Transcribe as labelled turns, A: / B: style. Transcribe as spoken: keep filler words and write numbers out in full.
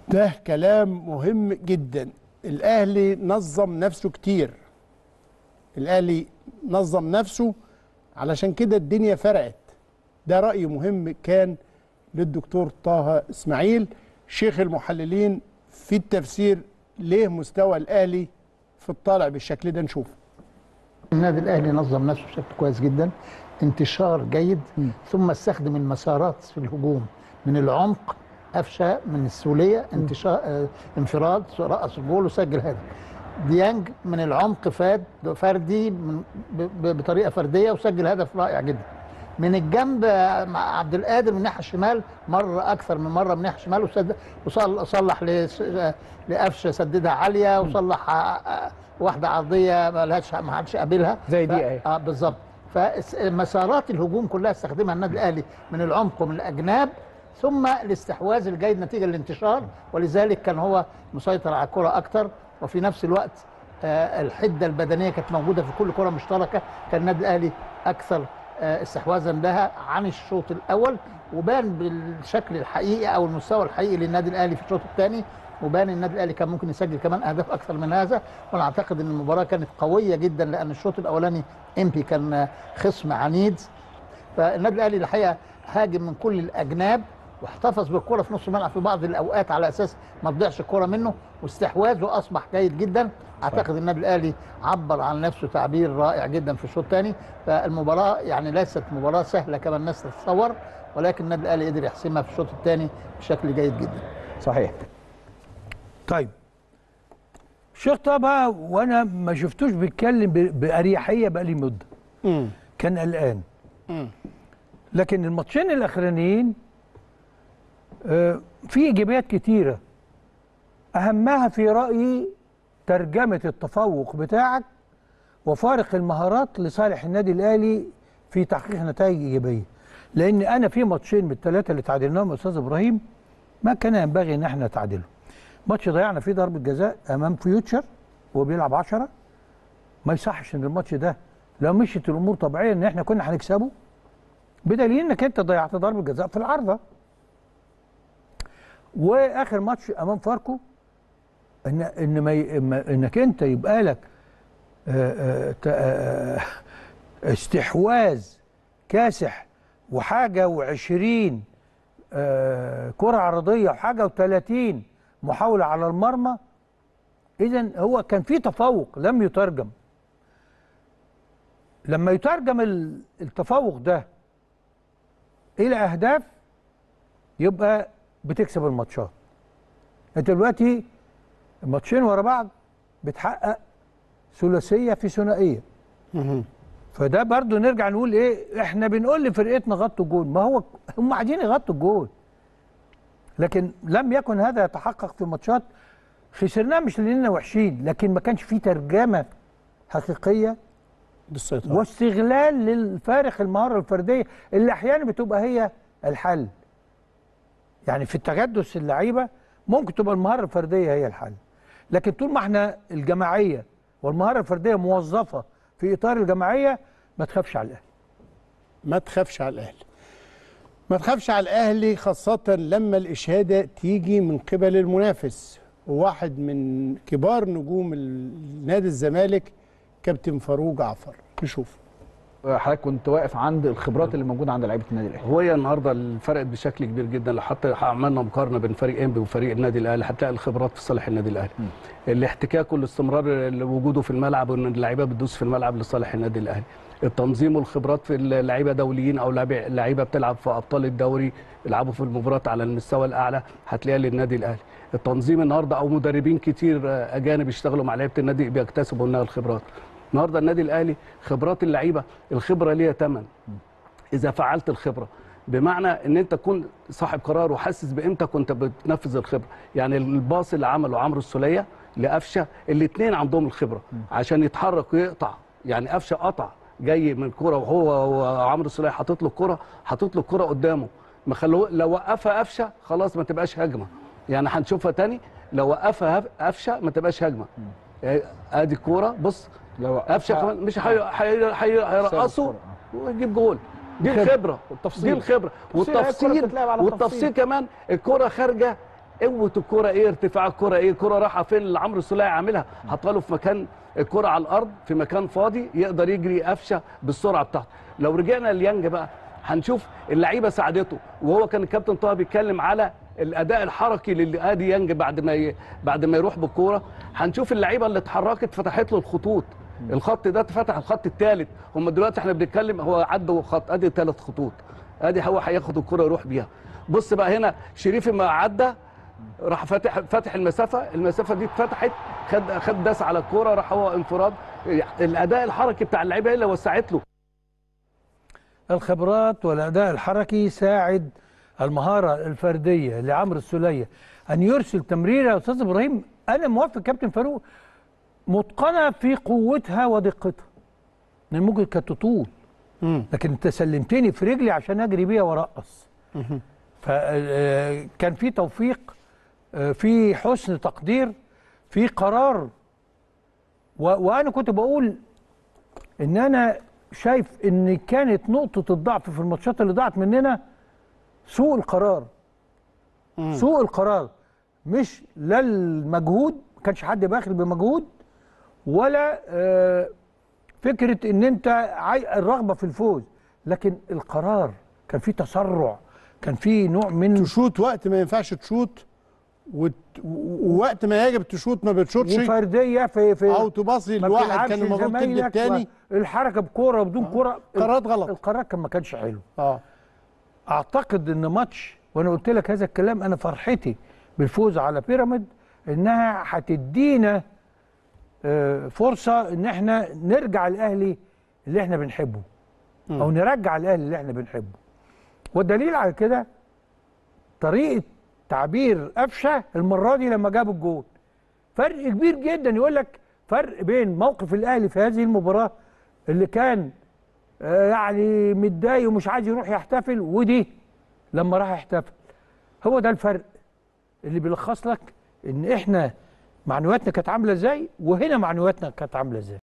A: ده كلام مهم جدا. الاهلي نظم نفسه كتير، الاهلي نظم نفسه علشان كده الدنيا فرقت. ده رأي مهم كان للدكتور طه اسماعيل شيخ المحللين في التفسير ليه مستوى الاهلي في الطالع بالشكل ده. نشوف.
B: النادي الاهلي نظم نفسه بشكل كويس جدا، انتشار جيد، م. ثم استخدم المسارات في الهجوم من العمق، قفشه من السوليه، انتشار اه انفراد، رقص الجول وسجل هدف. ديانج من العمق فاد فردي من بطريقه فرديه وسجل هدف رائع جدا. من الجنب مع عبد القادر من الناحيه الشمال مره اكثر من مره من الناحيه الشمال وسد وصلح لقفشه سددها عاليه، وصلح واحده عرضيه ما لهاش ما حدش قابلها
C: زي دي اهي.
B: اه بالظبط. فمسارات الهجوم كلها استخدمها النادي الاهلي من العمق ومن الاجناب، ثم الاستحواذ الجيد نتيجه الانتشار، ولذلك كان هو مسيطر على الكره اكثر، وفي نفس الوقت آه الحده البدنيه كانت موجوده في كل كره مشتركه. كان النادي الاهلي اكثر آه استحواذا لها عن الشوط الاول، وبان بالشكل الحقيقي او المستوى الحقيقي للنادي الاهلي في الشوط الثاني، وبان النادي الاهلي كان ممكن يسجل كمان اهداف اكثر من هذا. وانا اعتقد ان المباراه كانت قويه جدا، لان الشوط الاولاني امبي كان خصم عنيد، فالنادي الاهلي الحقيقه هاجم من كل الاجناب واحتفظ بالكره في نص الملعب في بعض الاوقات على اساس ما تضيعش الكره منه، واستحواذه اصبح جيد جدا. اعتقد النادي الاهلي عبر عن نفسه تعبير رائع جدا في الشوط الثاني. فالمباراه يعني ليست مباراه سهله كما الناس تتصور، ولكن النادي الاهلي قدر يحسمها في الشوط الثاني بشكل جيد جدا.
C: صحيح.
D: طيب الشيخ طه وانا ما شفتوش بيتكلم باريحيه بقى لي مده، امم كان قلقان، امم لكن الماتشين الاخرانيين آه في ايجابيات كتيره، اهمها في رايي ترجمه التفوق بتاعك وفارق المهارات لصالح النادي الاهلي في تحقيق نتائج ايجابيه. لان انا في ماتشين من الثلاثه اللي تعادلناهم يا استاذ ابراهيم ما كان ينبغي ان احنا نتعادلهم. ماتش ضيعنا فيه ضربه جزاء امام فيوتشر وهو بيلعب عشرة، ما يصحش ان الماتش ده لو مشيت الامور طبيعيه ان احنا كنا هنكسبه، بدليل انك انت ضيعت ضربه جزاء في العارضه. واخر ماتش امام فاركو ان ان ما ي... انك انت يبقى لك آآ آآ استحواذ كاسح وحاجه وعشرين كره عرضيه وحاجه وثلاثين محاوله على المرمى. اذا هو كان في تفوق لم يترجم. لما يترجم التفوق ده الى اهداف يبقى بتكسب الماتشات. انت دلوقتي الماتشين ورا بعض بتحقق ثلاثيه في ثنائيه. فده برضو نرجع نقول ايه، احنا بنقول لفرقتنا غطوا الجول، ما هو هم قاعدين يغطوا الجول، لكن لم يكن هذا يتحقق في ماتشات خسرناها مش لاننا وحشين، لكن ما كانش في ترجمه حقيقيه
A: بالسيطره
D: واستغلال للفارق المهاره الفرديه اللي احيانا بتبقى هي الحل. يعني في التجدس اللعيبه ممكن تبقى المهاره الفرديه هي الحل، لكن طول ما احنا الجماعيه والمهاره الفرديه موظفه في اطار الجماعيه ما تخافش على الاهلي.
A: ما تخافش على الاهلي. ما تخافش على الاهلي خاصه لما الاشاده تيجي من قبل المنافس. وواحد من كبار نجوم نادي الزمالك كابتن فاروق جعفر. نشوف.
C: حضرتك كنت واقف عند الخبرات اللي موجوده عند لعيبه النادي الاهلي.
E: هو النهارده فرقت بشكل كبير جدا. لو حتى عملنا مقارنه بين فريق انبي وفريق النادي الاهلي هتلاقي الخبرات في صالح النادي الاهلي. م. الاحتكاك والاستمرار وجوده في الملعب وان اللعيبه بتدوس في الملعب لصالح النادي الاهلي. التنظيم والخبرات في اللعيبه دوليين او لعيبه بتلعب في ابطال الدوري يلعبوا في المباريات على المستوى الاعلى هتلاقيها للنادي الاهلي. التنظيم النهارده او مدربين كتير اجانب يشتغلوا مع لعيبه النادي بيكتسبوا منها الخبرات. النهارده النادي الاهلي خبرات اللعيبه، الخبره ليها ثمن اذا فعلت الخبره، بمعنى ان انت تكون صاحب قرار وحاسس بقيمتك وانت بتنفذ الخبره. يعني الباص اللي عمله عمرو السوليه لقفشه الاثنين عندهم الخبره عشان يتحرك ويقطع. يعني قفشه قطع جاي من الكوره وهو وعمرو السوليه حاطط له الكوره حاطط له الكوره قدامه، ما خلوه لو وقفها قفشه خلاص ما تبقاش هجمه. يعني هنشوفها تاني لو وقفها قفشه ما تبقاش هجمه. ادي الكوره بص لو قفشه كمان مش هيرقصوا ويجيب جول. دي الخبره، دي الخبره والتفصيل والتفصيل كمان. الكره خارجه قوه الكره ايه، ارتفاع الكره ايه، الكره رايحه فين اللي عمرو السولية عاملها، حطها له في مكان الكره على الارض في مكان فاضي يقدر يجري قفشه بالسرعه بتاعته. لو رجعنا ليانج بقى هنشوف اللعيبه ساعدته، وهو كان الكابتن طه بيتكلم على الاداء الحركي لادي يانج بعد ما ي... بعد ما يروح بالكوره. هنشوف اللعيبه اللي اتحركت فتحت له الخطوط، الخط ده اتفتح الخط الثالث، هم دلوقتي احنا بنتكلم هو عدوا خط، ادي ثلاث خطوط، ادي هو هياخد الكوره يروح بيها. بص بقى هنا شريف ما عدى راح فاتح فاتح المسافه، المسافه دي اتفتحت، خد خد داس على الكوره راح هو انفراد. الاداء الحركي بتاع اللعيبه اللي وسعت له.
D: الخبرات والاداء الحركي ساعد المهاره الفرديه لعمرو السولية ان يرسل تمريره. يا استاذ ابراهيم انا موافق كابتن فاروق، متقنه في قوتها ودقتها، لان ممكن كانت تطول لكن انت سلمتني في رجلي عشان اجري بيها وارقص. فكان في توفيق، في حسن تقدير، في قرار. وانا كنت بقول ان انا شايف ان كانت نقطه الضعف في الماتشات اللي ضاعت مننا سوء القرار. مم. سوء القرار، مش لا المجهود، ما كانش حد باخل بمجهود، ولا آه فكره ان انت عاي... الرغبه في الفوز، لكن القرار كان فيه تسرع، كان فيه نوع من
A: تشوت وقت ما ينفعش تشوت، وت... ووقت ما يجب تشوت ما بتشوتش،
D: وفرديه في في
A: او تباصي لواحد كان المفروض تدي الثاني،
D: الحركه بكوره وبدون آه. كوره،
A: قرارات غلط،
D: القرار كان ما كانش حلو.
A: اه
D: اعتقد ان ماتش، وانا قلت لك هذا الكلام، انا فرحتي بالفوز على بيراميد انها هتدينا فرصه ان احنا نرجع الاهلي اللي احنا بنحبه، او نرجع الاهلي اللي احنا بنحبه. والدليل على كده طريقه تعبير قفشه المره دي لما جاب الجول، فرق كبير جدا. يقول لك فرق بين موقف الاهلي في هذه المباراه اللي كان يعني متضايق ومش عايز يروح يحتفل، ودي لما راح يحتفل. هو ده الفرق اللي بيلخص لك ان احنا معنوياتنا كانت عامله ازاي، وهنا معنوياتنا كانت عامله ازاي.